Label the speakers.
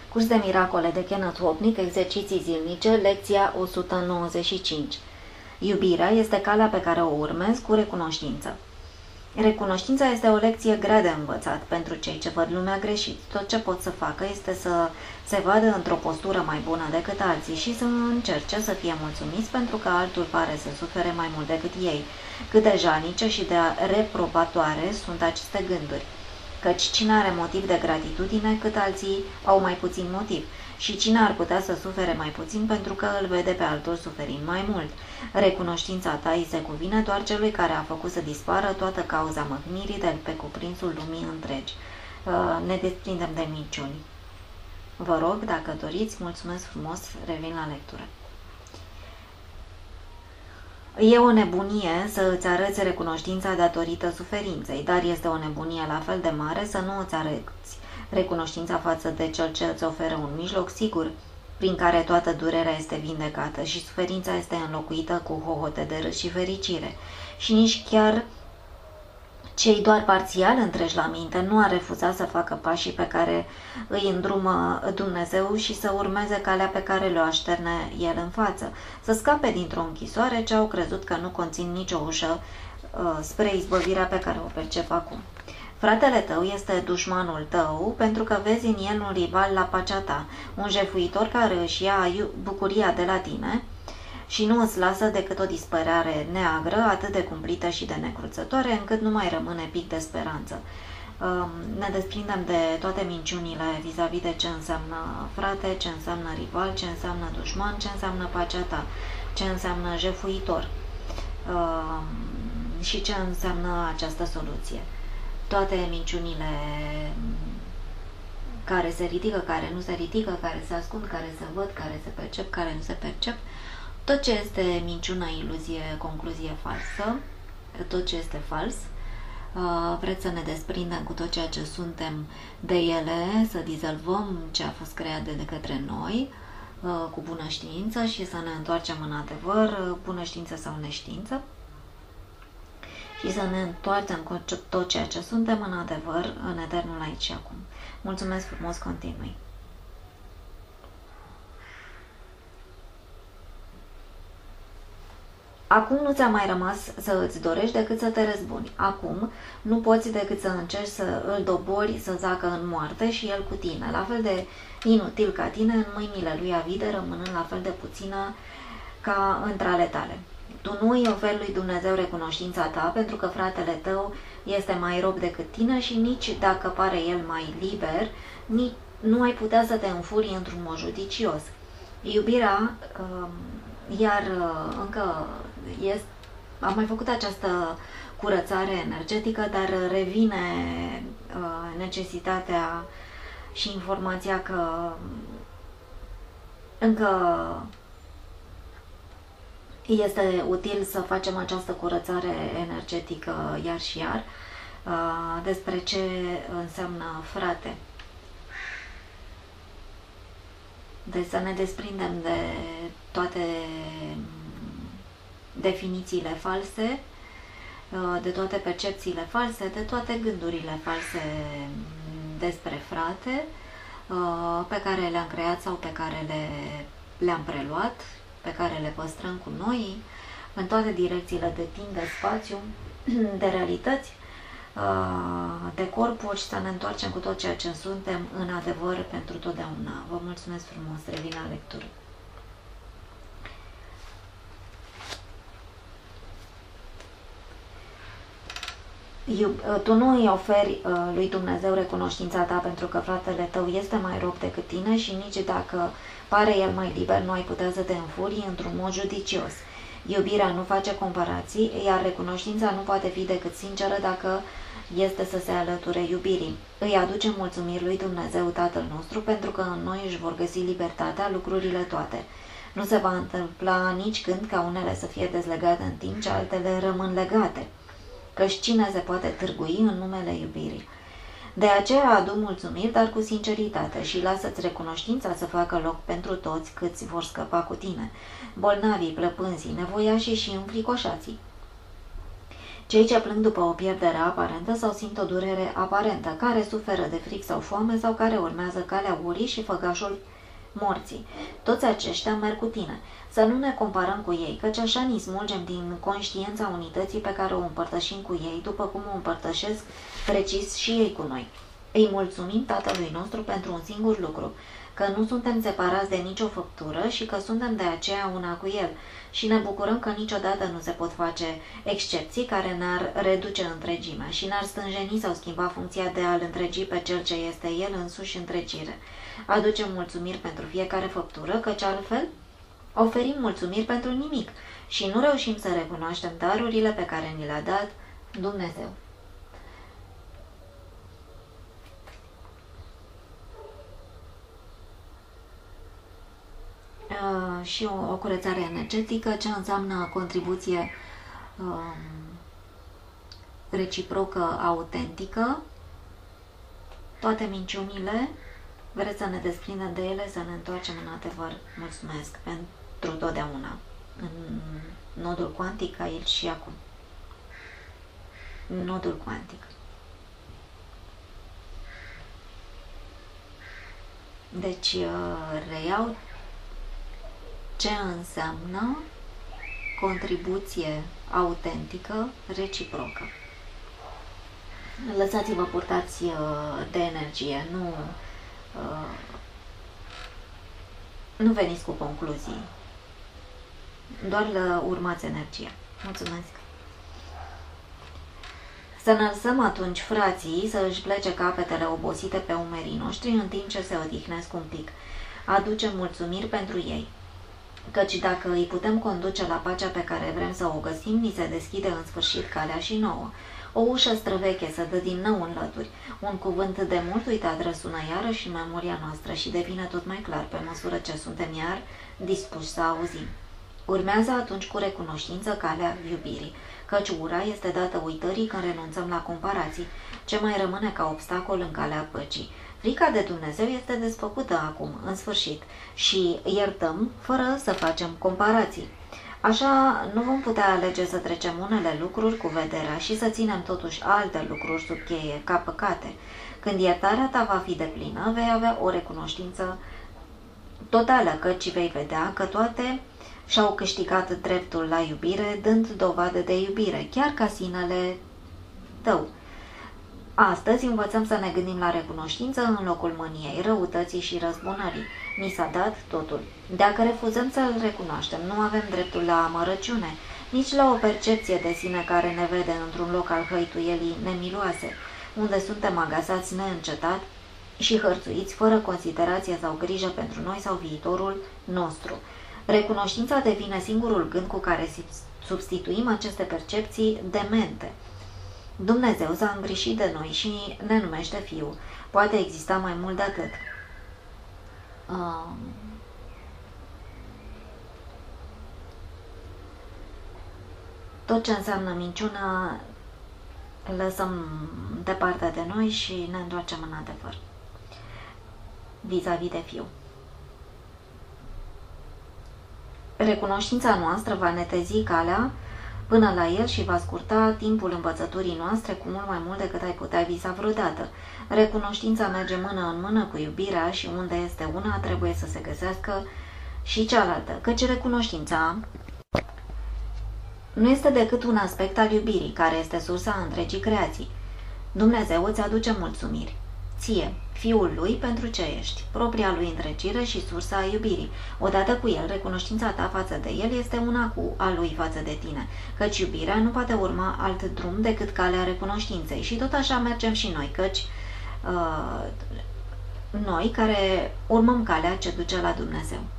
Speaker 1: Curs de miracole de Kenneth Wapnick, exerciții zilnice, lecția 195. Iubirea este calea pe care o urmez cu recunoștință. Recunoștința este o lecție grea de învățat pentru cei ce văd lumea greșit. Tot ce pot să facă este să se vadă într-o postură mai bună decât alții și să încerce să fie mulțumiți pentru că altul pare să sufere mai mult decât ei. Cât de jalnice și de reprobatoare sunt aceste gânduri. Căci cine are motiv de gratitudine, cât alții au mai puțin motiv. Și cine ar putea să sufere mai puțin pentru că îl vede pe altul suferind mai mult. Recunoștința ta îi se cuvine doar celui care a făcut să dispară toată cauza măhnirii de pe cuprinsul lumii întregi. Ne desprindem de minciuni. Vă rog, dacă doriți, mulțumesc frumos, revin la lectură. E o nebunie să îți arăți recunoștința datorită suferinței, dar este o nebunie la fel de mare să nu îți arăți recunoștința față de cel ce îți oferă un mijloc sigur prin care toată durerea este vindecată și suferința este înlocuită cu hohote de râs și fericire. Și nici chiar cei doar parțial întregi la minte nu ar refuza să facă pașii pe care îi îndrumă Dumnezeu și să urmeze calea pe care le-o așterne El în față, să scape dintr-o închisoare ce au crezut că nu conțin nicio ușă spre izbăvirea pe care o percep acum. Fratele tău este dușmanul tău pentru că vezi în el un rival la pacea ta, un jefuitor care își ia bucuria de la tine și nu îți lasă decât o dispărare neagră, atât de cumplită și de necruțătoare, încât nu mai rămâne pic de speranță. Ne desprindem de toate minciunile vis-a-vis de ce înseamnă frate, ce înseamnă rival, ce înseamnă dușman, ce înseamnă pacea ta, ce înseamnă jefuitor și ce înseamnă această soluție. Toate minciunile care se ridică, care nu se ridică, care se ascund, care se văd, care se percep, care nu se percep, tot ce este minciună, iluzie, concluzie falsă, tot ce este fals, vreți să ne desprindem cu tot ceea ce suntem de ele, să dizolvăm ce a fost creat de către noi, cu bună știință și să ne întoarcem în adevăr, bună știință sau neștiință, și să ne întoarcem cu tot ceea ce suntem în adevăr, în eternul aici și acum. Mulțumesc frumos, continui. Acum nu ți-a mai rămas să îți dorești decât să te răzbuni. Acum nu poți decât să încerci să îl dobori să zacă în moarte și el cu tine, la fel de inutil ca tine, în mâinile lui avide, rămânând la fel de puțină ca între ale tale. Tu nu îi oferi lui Dumnezeu recunoștința ta pentru că fratele tău este mai rob decât tine și nici dacă pare el mai liber, nici nu ai putea să te înfurii într-un mod judicios. Iubirea, iar încă am mai făcut această curățare energetică, dar revine necesitatea și informația că încă este util să facem această curățare energetică iar și iar despre ce înseamnă frate. Deci să ne desprindem de toate definițiile false, de toate percepțiile false, de toate gândurile false despre frate pe care le-am creat sau pe care le-am preluat, pe care le păstrăm cu noi, în toate direcțiile de timp, de spațiu, de realități, de corpuri și să ne întoarcem cu tot ceea ce suntem în adevăr pentru totdeauna. Vă mulțumesc frumos, revin la lectură. Tu nu îi oferi lui Dumnezeu recunoștința ta pentru că fratele tău este mai rob decât tine și nici dacă pare el mai liber, nu ai putea să te înfurii într-un mod judicios. Iubirea nu face comparații, iar recunoștința nu poate fi decât sinceră dacă este să se alăture iubirii. Îi aduce mulțumiri lui Dumnezeu Tatăl nostru pentru că în noi își vor găsi libertatea, lucrurile toate. Nu se va întâmpla nici când ca unele să fie dezlegate în timp ce altele rămân legate. Căci cine se poate târgui în numele iubirii? De aceea adu mulțumiri, dar cu sinceritate și lasă-ți recunoștința să facă loc pentru toți câți vor scăpa cu tine, bolnavii, plăpânzii, nevoiașii și înfricoșații. Cei ce plâng după o pierdere aparentă sau simt o durere aparentă, care suferă de fric sau foame sau care urmează calea urii și făgașul morții. Toți aceștia merg cu tine. Să nu ne comparăm cu ei, căci așa ni smulgem din conștiința unității pe care o împărtășim cu ei, după cum o împărtășesc precis și ei cu noi. Îi mulțumim Tatălui nostru pentru un singur lucru, că nu suntem separați de nicio făptură și că suntem de aceea una cu El și ne bucurăm că niciodată nu se pot face excepții care ne-ar reduce întregimea și ne-ar stânjeni sau schimba funcția de a-L întregi pe Cel ce este El însuși întregire. Aducem mulțumiri pentru fiecare făptură, căci altfel oferim mulțumiri pentru nimic și nu reușim să recunoaștem darurile pe care ni le-a dat Dumnezeu. Și o curățare energetică, ce înseamnă contribuție reciprocă, autentică, toate minciunile, vreți să ne desprindem de ele, să ne întoarcem în adevăr. Mulțumesc pentru totdeauna, în nodul cuantic, aici și acum. Nodul cuantic. Deci, reiau ce înseamnă contribuție autentică, reciprocă. Lăsați-vă purtați de energie, nu veniți cu concluzii, doar urmați energia. Mulțumesc! Să înălțăm atunci frații să își plece capetele obosite pe umerii noștri în timp ce se odihnesc un pic. Aducem mulțumiri pentru ei, căci dacă îi putem conduce la pacea pe care vrem să o găsim, ni se deschide în sfârșit calea și nouă. O ușă străveche se dă din nou în lături. Un cuvânt de mult uitat răsună iarăși în memoria noastră și devine tot mai clar pe măsură ce suntem iar dispuși să auzim. Urmează atunci cu recunoștință calea iubirii, căci ura este dată uitării când renunțăm la comparații, ce mai rămâne ca obstacol în calea păcii. Frica de Dumnezeu este desfăcută acum, în sfârșit, și iertăm fără să facem comparații. Așa nu vom putea alege să trecem unele lucruri cu vederea și să ținem totuși alte lucruri sub cheie, ca păcate. Când iertarea ta va fi deplină, vei avea o recunoștință totală, căci vei vedea că toate și-au câștigat dreptul la iubire, dând dovadă de iubire, chiar ca sinele tău. Astăzi învățăm să ne gândim la recunoștință în locul mâniei, răutății și răzbunării. Ni s-a dat totul. Dacă refuzăm să-l recunoaștem, nu avem dreptul la amărăciune, nici la o percepție de sine care ne vede într-un loc al hăituielii nemiloase, unde suntem agasați neîncetat și hărțuiți, fără considerație sau grijă pentru noi sau viitorul nostru. Recunoștința devine singurul gând cu care substituim aceste percepții demente. Dumnezeu s-a îngrișit de noi și ne numește Fiu. Poate exista mai mult de atât. Tot ce înseamnă minciună lăsăm departe de noi și ne întoarcem în adevăr vis-a-vis de Fiu. Recunoștința noastră va netezi calea până la El și va scurta timpul învățăturii noastre cu mult mai mult decât ai putea visa vreodată. Recunoștința merge mână în mână cu iubirea și unde este una trebuie să se găsească și cealaltă, căci recunoștința nu este decât un aspect al iubirii, care este sursa întregii creații. Dumnezeu îți aduce mulțumiri, ție, Fiul Lui, pentru ce ești, propria Lui întregire și sursa iubirii. Odată cu El, recunoștința ta față de El este una cu a Lui față de tine, căci iubirea nu poate urma alt drum decât calea recunoștinței. Și tot așa mergem și noi, căci noi care urmăm calea ce duce la Dumnezeu.